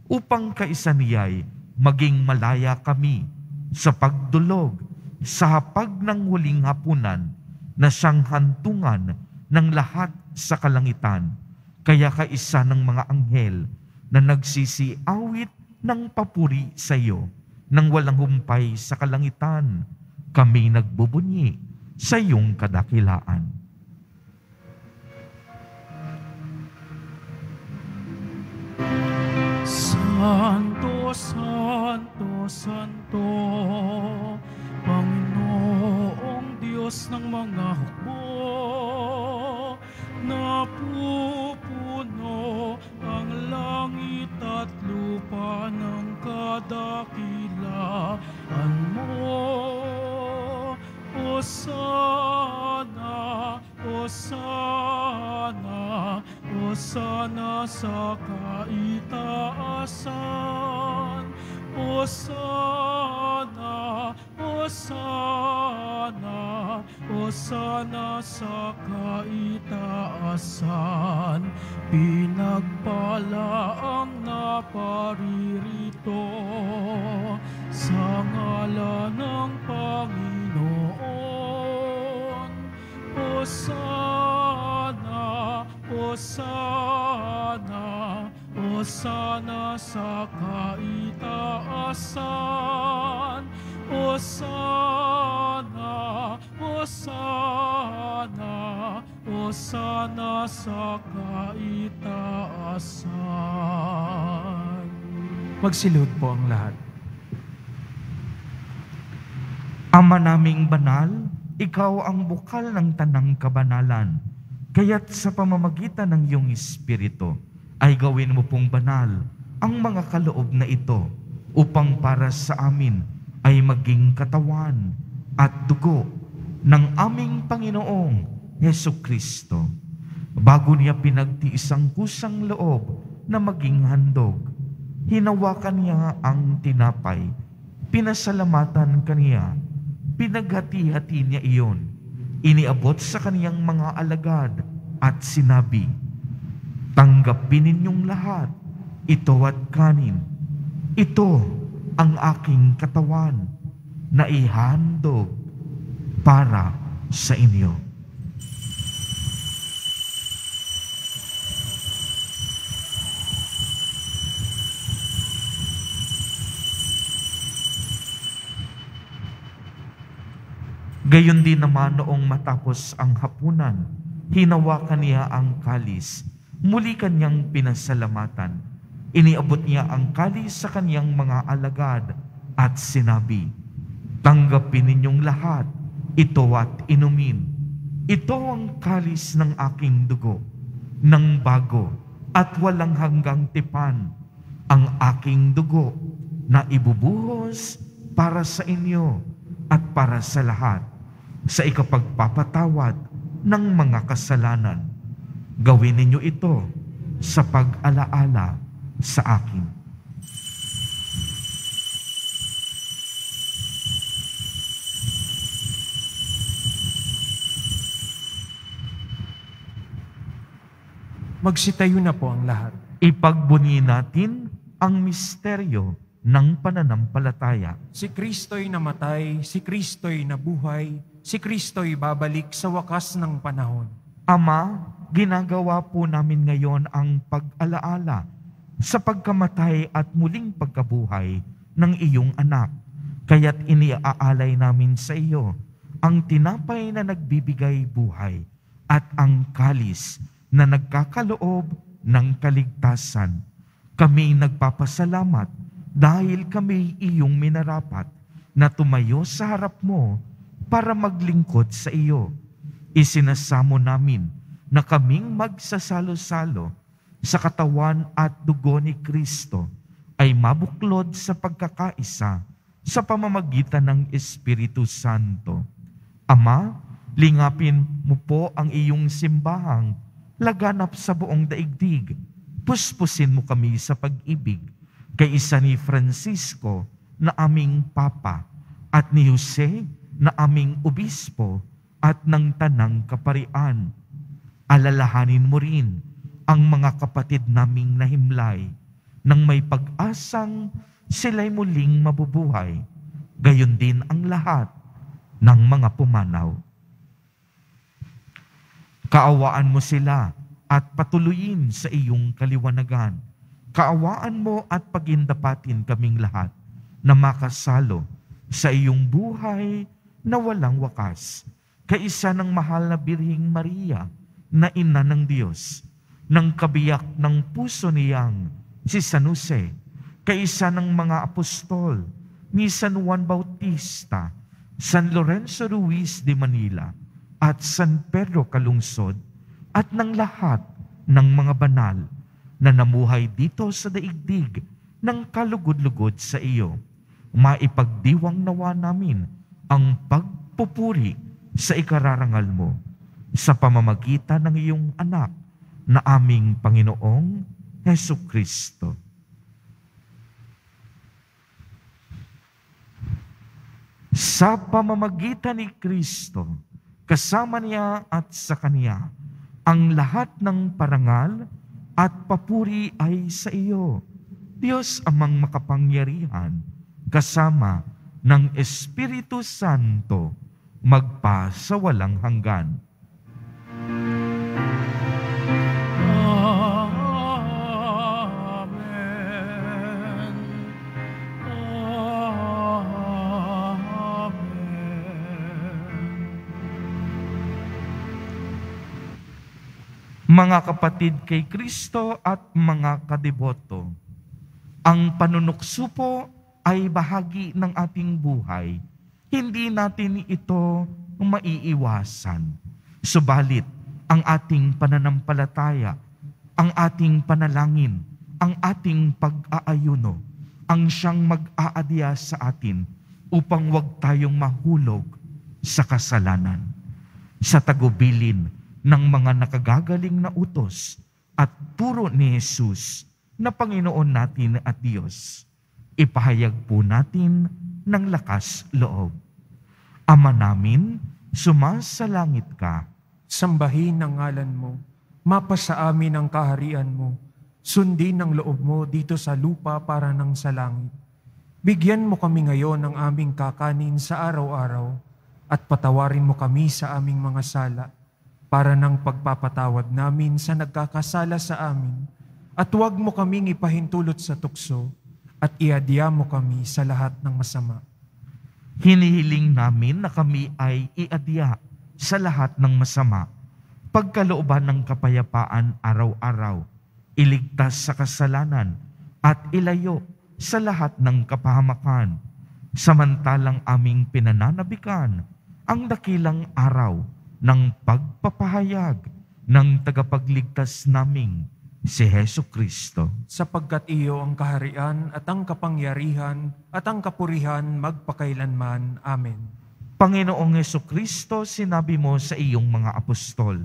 upang kaisa niya'y maging malaya kami sa pagdulog sa hapag ng huling hapunan na siyang hantungan ng lahat sa kalangitan. Kaya kaisa ng mga anghel na nagsisiawit ng papuri sa iyo nang walang humpay sa kalangitan, kami nagbubunyi sa iyong kadakilaan. Santo, Santo, Santo, Panginoong Diyos ng mga hukbo, napupuno ang langit at lupa ng kadakilaan mo. Hosana, Hosana, Hosana sa kaitaasan. Hosana, Hosana, Hosana sa kaitaasan. Pinagpala ang naparirito sa ngalan ng Panginoon. Hosana, Hosana, Hosana sa kaitaasan. Hosana, Hosana, Hosana sa kaitaasan. Magsilod po ang lahat. Ama naming banal, ikaw ang bukal ng tanang kabanalan. Kaya't sa pamamagitan ng iyong Espiritu, ay gawin mo pong banal ang mga kaloob na ito upang para sa amin ay maging katawan at dugo ng aming Panginoong Hesukristo. Bago niya pinagtiis ang kusang loob na maging handog, hinawakan niya ang tinapay, pinasalamatan kaniya, pinaghati-hati niya iyon, iniabot sa kaniyang mga alagad at sinabi, "Tanggapin ninyong lahat, ito at kanin. Ito ang aking katawan na ihandog para sa inyo." Gayon din naman noong matapos ang hapunan, hinawakan niya ang kalis, muli kanyang pinasalamatan. Iniabot niya ang kalis sa kanyang mga alagad at sinabi, "Tanggapin ninyong lahat, ito at inumin. Ito ang kalis ng aking dugo, ng bago at walang hanggang tipan, ang aking dugo na ibubuhos para sa inyo at para sa lahat, sa ikapagpapatawad ng mga kasalanan. Gawin ninyo ito sa pag-alaala sa akin." Magsitayo na po ang lahat. Ipagbunyi natin ang misteryo ng pananampalataya. Si Kristo'y namatay, si Kristo'y nabuhay, si Kristo'y babalik sa wakas ng panahon. Ama, ginagawa po namin ngayon ang pag-alaala sa pagkamatay at muling pagkabuhay ng iyong anak. Kaya't iniaalay namin sa iyo ang tinapay na nagbibigay buhay at ang kalis na nagkakaloob ng kaligtasan. Kami nagpapasalamat dahil kami iyong minarapat na tumayo sa harap mo para maglingkod sa iyo. Isinasamo namin na kaming magsasalo-salo sa katawan at dugo ni Kristo ay mabuklod sa pagkakaisa sa pamamagitan ng Espiritu Santo. Ama, lingapin mo po ang iyong simbahang laganap sa buong daigdig. Puspusin mo kami sa pag-ibig kay isa ni Francisco na aming Papa at ni Jose na aming Obispo at ng Tanang Kaparian. Alalahanin mo rin ang mga kapatid naming nahimlay nang may pag-asang sila'y muling mabubuhay, gayon din ang lahat ng mga pumanaw. Kaawaan mo sila at patuloyin sa iyong kaliwanagan. Kaawaan mo at pagindapatin kaming lahat na makasalo sa iyong buhay na walang wakas. Kaisa ng mahal na Birhing Maria na ina ng Diyos, ng kabiyak ng puso niyang si San Jose, kaisa ng mga apostol ni San Juan Bautista, San Lorenzo Ruiz de Manila, at San Pedro Calungsod, at ng lahat ng mga banal na namuhay dito sa daigdig ng kalugod-lugod sa iyo. Maipagdiwang nawa namin ang pagpupuri sa ikararangal mo sa pamamagitan ng iyong anak na aming Panginoong Hesukristo. Sa pamamagitan ni Kristo, kasama niya at sa Kanya, ang lahat ng parangal at papuri ay sa iyo, Diyos amang makapangyarihan, kasama ng Espiritu Santo, magpa sa walang hanggan. Amen. Mga kapatid kay Kristo at mga kadeboto, ang panunukso po ay bahagi ng ating buhay. Hindi natin ito maiiwasan. Subalit, ang ating pananampalataya, ang ating panalangin, ang ating pag-aayuno, ang siyang mag-aadya sa atin upang wag tayong mahulog sa kasalanan. Sa tagubilin ng mga nakagagaling na utos at turo ni Jesus na Panginoon natin at Diyos, ipahayag po natin ng lakas loob. Ama namin, sumasalangit ka. Sambahin ang ngalan mo. Mapasa amin ang kaharian mo. Sundin ang loob mo dito sa lupa para ng sa langit. Bigyan mo kami ngayon ng aming kakanin sa araw-araw at patawarin mo kami sa aming mga sala para ng pagpapatawad namin sa nagkakasala sa amin. At huwag mo kaming ipahintulot sa tukso at iadya mo kami sa lahat ng masama. Hinihiling namin na kami ay iadya sa lahat ng masama, pagkalooban ng kapayapaan araw-araw, iligtas sa kasalanan at ilayo sa lahat ng kapahamakan, samantalang aming pinananabikan ang dakilang araw ng pagpapahayag ng tagapagligtas naming si Hesukristo. Sapagkat iyo ang kaharian at ang kapangyarihan at ang kapurihan magpakailanman. Amen. Panginoong Hesukristo, sinabi mo sa iyong mga apostol,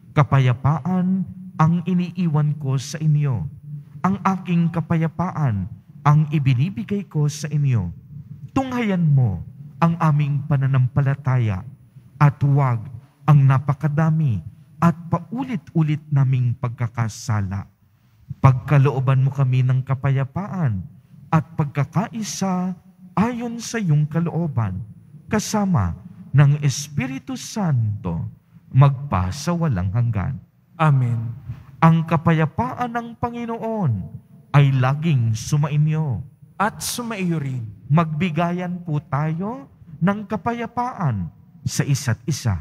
kapayapaan ang iniiwan ko sa inyo. Ang aking kapayapaan ang ibinibigay ko sa inyo. Tunghayan mo ang aming pananampalataya at huwag ang napakadami at paulit-ulit naming pagkakasala. Pagkalooban mo kami ng kapayapaan at pagkakaisa ayon sa iyong kalooban, kasama ng Espiritu Santo, magpa sa walang hanggan. Amen. Ang kapayapaan ng Panginoon ay laging sumainyo. At sumaiyo rin. Magbigayan po tayo ng kapayapaan sa isa't isa.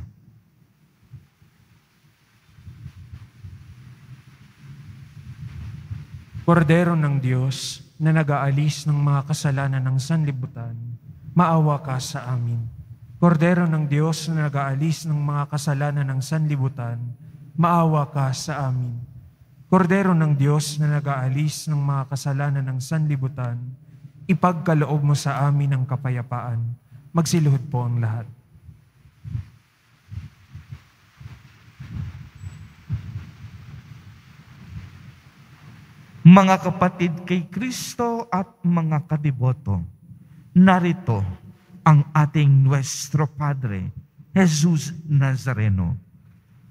Kordero ng Diyos na nag-aalis ng mga kasalanan ng sanlibutan, maawa ka sa amin. Kordero ng Diyos na nag-aalis ng mga kasalanan ng sanlibutan, maawa ka sa amin. Kordero ng Diyos na nag-aalis ng mga kasalanan ng sanlibutan, ipagkaloob mo sa amin ang kapayapaan. Magsiluhod po ang lahat. Mga kapatid kay Kristo at mga kadiboto, narito ang ating Nuestro Padre, Jesus Nazareno.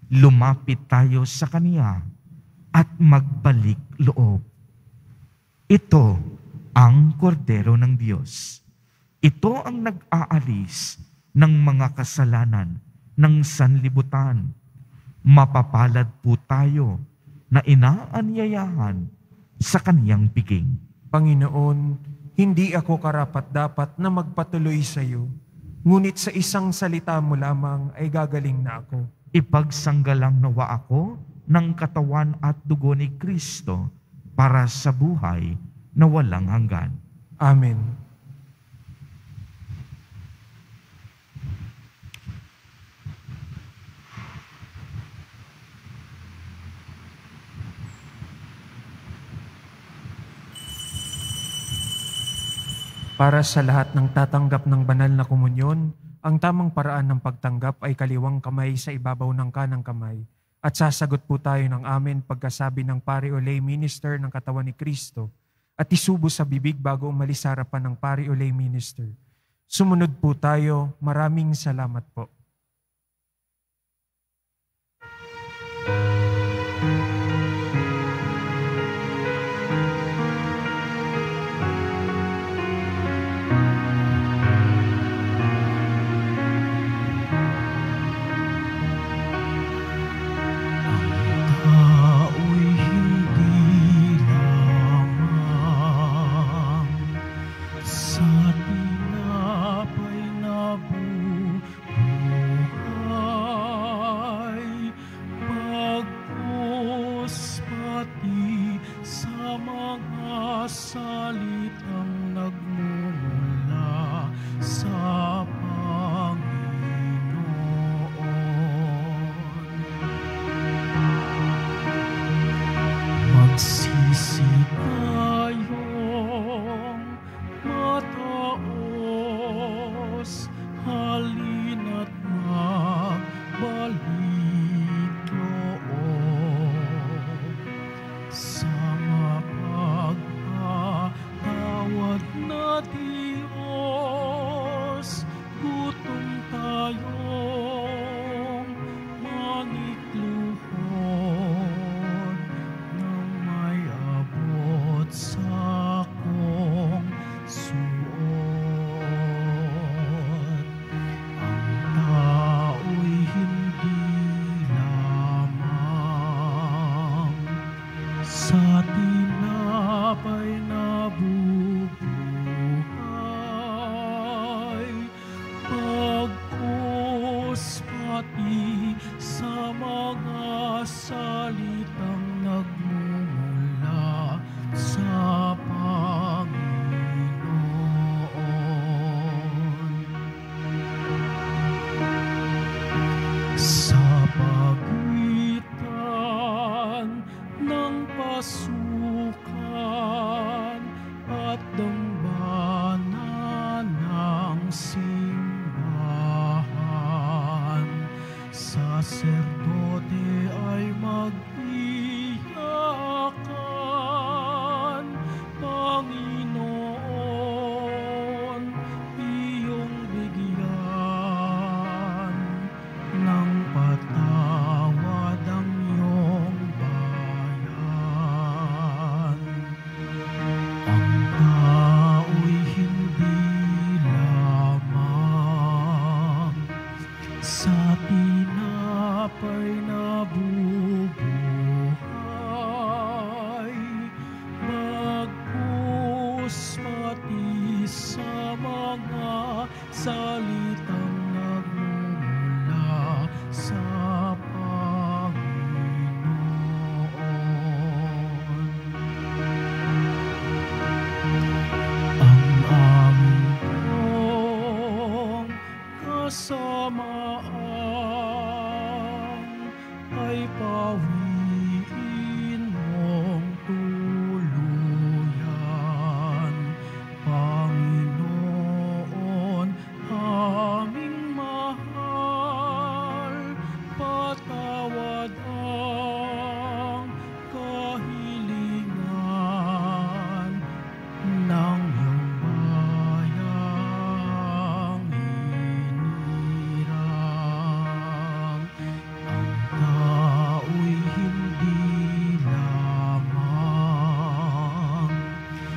Lumapit tayo sa Kanya at magbalik loob. Ito ang kordero ng Diyos. Ito ang nag-aalis ng mga kasalanan ng sanlibutan. Mapapalad po tayo na inaanyayahan sa kaniyang piging. Panginoon, hindi ako karapat-dapat na magpatuloy sa iyo, ngunit sa isang salita mo lamang ay gagaling na ako. Ipagsanggalang nawa ako ng katawan at dugo ni Kristo para sa buhay na walang hanggan. Amen. Para sa lahat ng tatanggap ng banal na komunyon, ang tamang paraan ng pagtanggap ay kaliwang kamay sa ibabaw ng kanang kamay. At sasagot po tayo ng amen pagkasabi ng pari o lay minister ng katawan ni Kristo at isubo sa bibig bago umalis sa harapan ng pari o lay minister. Sumunod po tayo. Maraming salamat po. Sa mapagpatawad na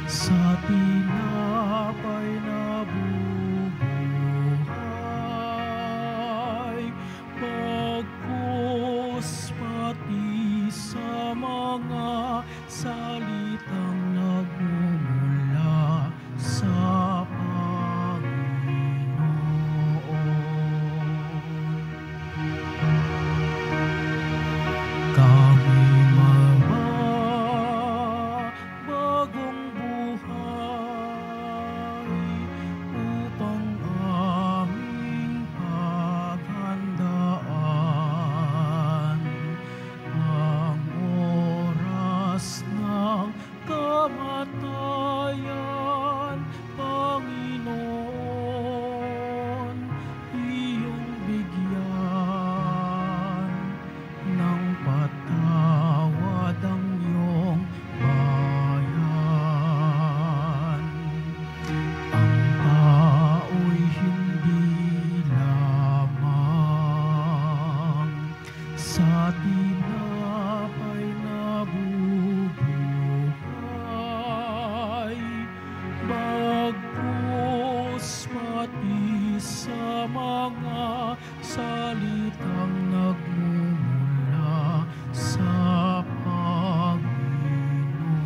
sa tinapay na bubuhay, bagkus pati sa mga salitang nagmumula sa kami bagong buhay upang aming paghandaan ang oras ng kamatayan, Panginoon, iyong bigyan ng patawad ang iyong bayan. Ang tao'y hindi lamang sa tinapay na bubuhay, bagkus pati sa mga salitang nagmumula sa Panginoon.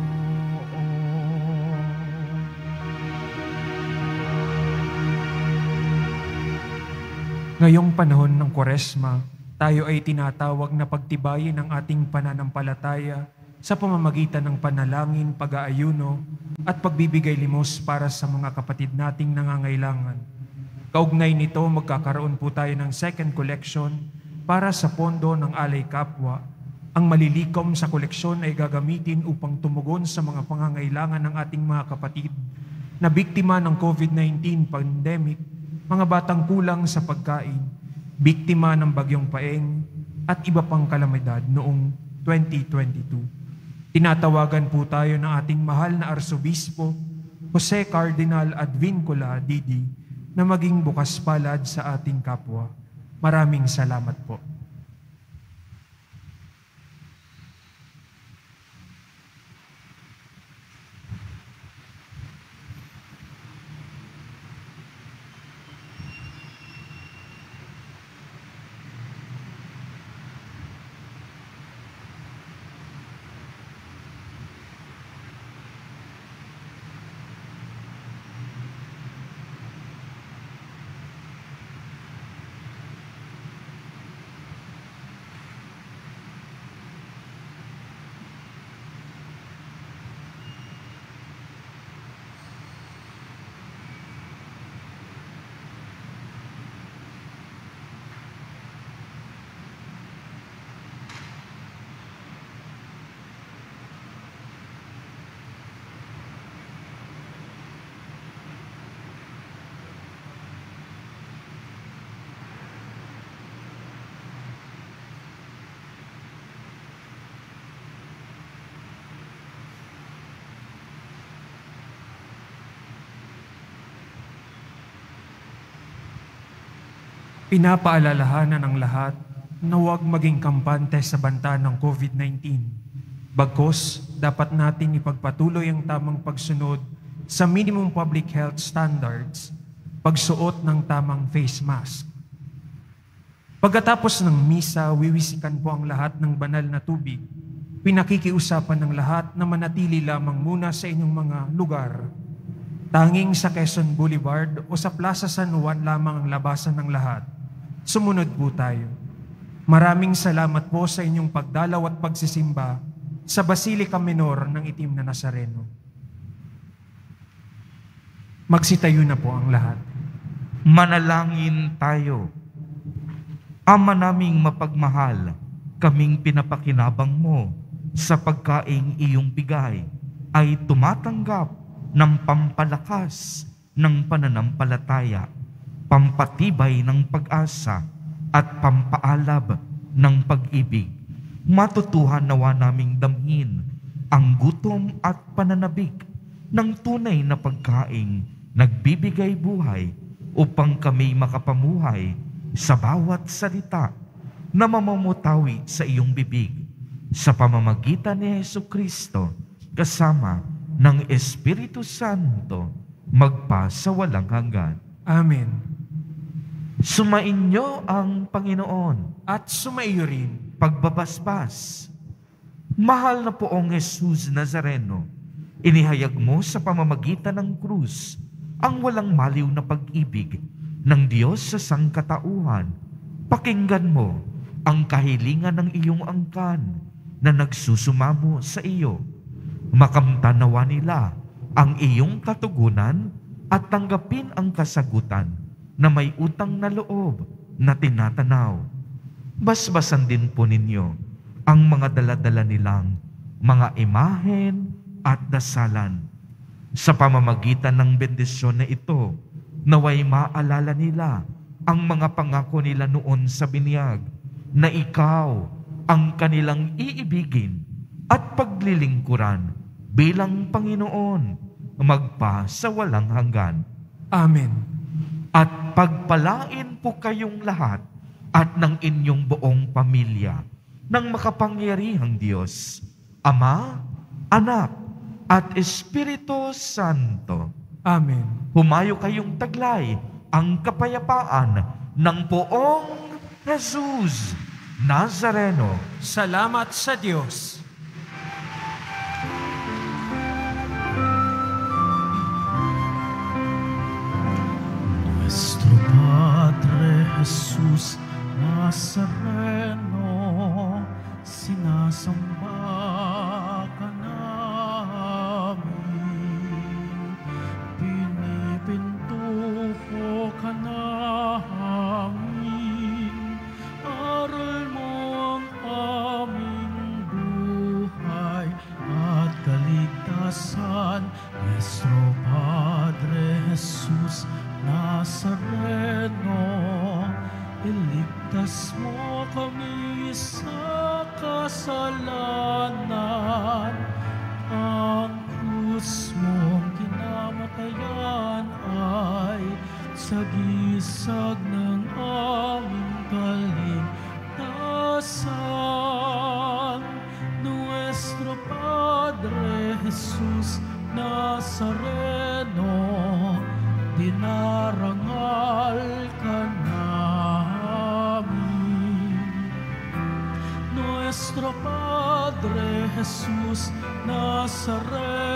Ngayong panahon ng Kwaresma, tayo ay tinatawag na pagtibayin ang ating pananampalataya sa pamamagitan ng panalangin, pag-aayuno, at pagbibigay limos para sa mga kapatid nating nangangailangan. Kaugnay nito, magkakaroon po tayo ng second collection para sa pondo ng Alay Kapwa. Ang malilikom sa koleksyon ay gagamitin upang tumugon sa mga pangangailangan ng ating mga kapatid na biktima ng COVID-19 pandemic, mga batang kulang sa pagkain, biktima ng bagyong Paeng, at iba pang kalamidad noong 2022. Tinatawagan po tayo ng ating mahal na Arsobispo, Jose Cardinal Advincula Didi, na maging bukas palad sa ating kapwa. Maraming salamat po. Pinapaalalahanan ng lahat na huwag maging kampante sa banta ng COVID-19. Bagkus, dapat natin ipagpatuloy ang tamang pagsunod sa minimum public health standards, pagsuot ng tamang face mask. Pagkatapos ng misa, wiwisikan po ang lahat ng banal na tubig. Pinakikiusapan ng lahat na manatili lamang muna sa inyong mga lugar. Tanging sa Quezon Boulevard o sa Plaza San Juan lamang ang labasan ng lahat. Sumunod po tayo. Maraming salamat po sa inyong pagdalaw at pagsisimba sa Basilica Minor ng Itim na Nazareno. Magsitayo na po ang lahat. Manalangin tayo. Ama naming mapagmahal, kaming pinapakinabang mo sa pagkaing iyong bigay ay tumatanggap ng pampalakas ng pananampalataya, pampatibay ng pag-asa at pampaalab ng pag-ibig. Matutuhan nawa naming damhin ang gutom at pananabik ng tunay na pagkaing nagbibigay buhay upang kami makapamuhay sa bawat salita na mamamutawi sa iyong bibig sa pamamagitan ni Jesucristo kasama ng Espiritu Santo, magpa sa walang hanggan. Amen. Sumainyo ang Panginoon. At sumaiyo rin. Pagbabasbas. Mahal na poong Jesus Nazareno, inihayag mo sa pamamagitan ng krus ang walang maliw na pag-ibig ng Diyos sa sangkatauhan. Pakinggan mo ang kahilingan ng iyong angkan na nagsusumamo sa iyo. Makamtanawa nila ang iyong katugunan at tanggapin ang kasagutan na may utang na loob na tinatanaw. Basbasan din po ninyo ang mga daladala nilang mga imahen at dasalan. Sa pamamagitan ng bendisyon na ito, naway maalala nila ang mga pangako nila noon sa binyag na ikaw ang kanilang iibigin at paglilingkuran bilang Panginoon magpa sa walang hanggan. Amen. At pagpalain po kayong lahat at ng inyong buong pamilya ng makapangyarihang Diyos, Ama, Anak, at Espiritu Santo. Amen. Humayo kayong taglay ang kapayapaan ng poong Jesus Nazareno. Salamat sa Diyos. Nuestro Padre Jesus Nazareno, sinasamba ka namin, pinipintuho ka namin, aral mo ang aming buhay at kaligtasan. Nuestro Padre Jesus Nazareno, iligtas mo kami sa kasalanan. Ang krus mong kinamatayan ay sagisag ng aming kaligtasan. Nuestro Padre Jesus Nazareno, dinarangal ka namin. Nuestro Padre Jesus Nazareno,